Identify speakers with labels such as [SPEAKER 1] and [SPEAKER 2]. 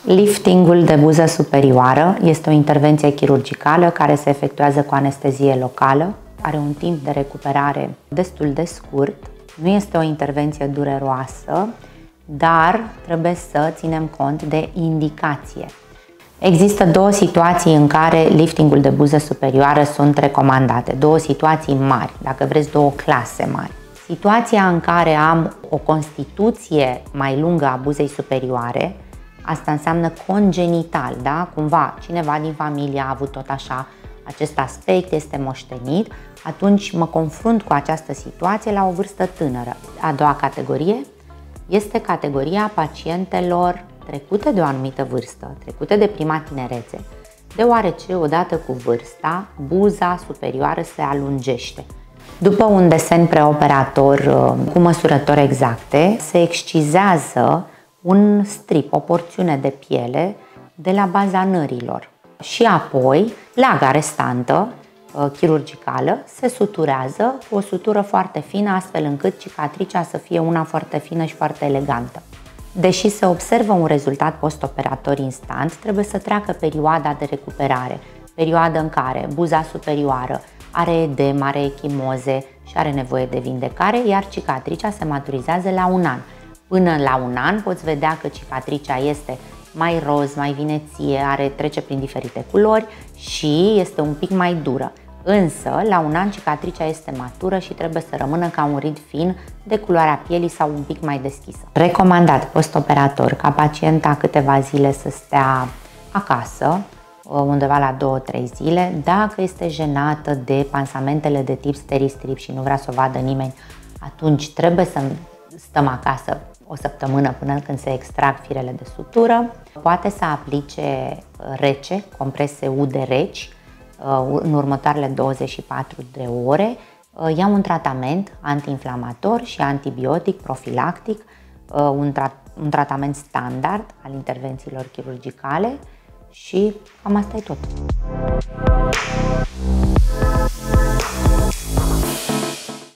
[SPEAKER 1] Liftingul de buză superioară este o intervenție chirurgicală care se efectuează cu anestezie locală. Are un timp de recuperare destul de scurt. Nu este o intervenție dureroasă, dar trebuie să ținem cont de indicație. Există două situații în care liftingul de buză superioară sunt recomandate. Două situații mari, dacă vreți două clase mari. Situația în care am o constituție mai lungă a buzei superioare, asta înseamnă congenital, da? Cumva cineva din familie a avut tot așa acest aspect, este moștenit, atunci mă confrunt cu această situație la o vârstă tânără. A doua categorie este categoria pacientelor trecute de o anumită vârstă, trecute de prima tinerețe, deoarece odată cu vârsta, buza superioară se alungește. După un desen preoperator cu măsurători exacte, se excizează un strip, o porțiune de piele de la baza nărilor și apoi, laga restantă chirurgicală se suturează cu o sutură foarte fină, astfel încât cicatricea să fie una foarte fină și foarte elegantă. Deși se observă un rezultat postoperator instant, trebuie să treacă perioada de recuperare, perioada în care buza superioară are edem, are echimoze și are nevoie de vindecare, iar cicatricea se maturizează la un an. Până la un an poți vedea că cicatricea este mai roz, mai vineție, trece prin diferite culori și este un pic mai dură. Însă, la un an, cicatricea este matură și trebuie să rămână ca un rid fin de culoarea pielii sau un pic mai deschisă. Recomandat postoperator ca pacienta câteva zile să stea acasă, undeva la 2-3 zile. Dacă este jenată de pansamentele de tip Steri-Strip și nu vrea să o vadă nimeni, atunci trebuie să stăm acasă o săptămână până când se extrag firele de sutură. Poate să aplice rece, comprese UD reci, în următoarele 24 de ore. Ia un tratament antiinflamator și antibiotic profilactic, un tratament standard al intervențiilor chirurgicale și cam asta e tot.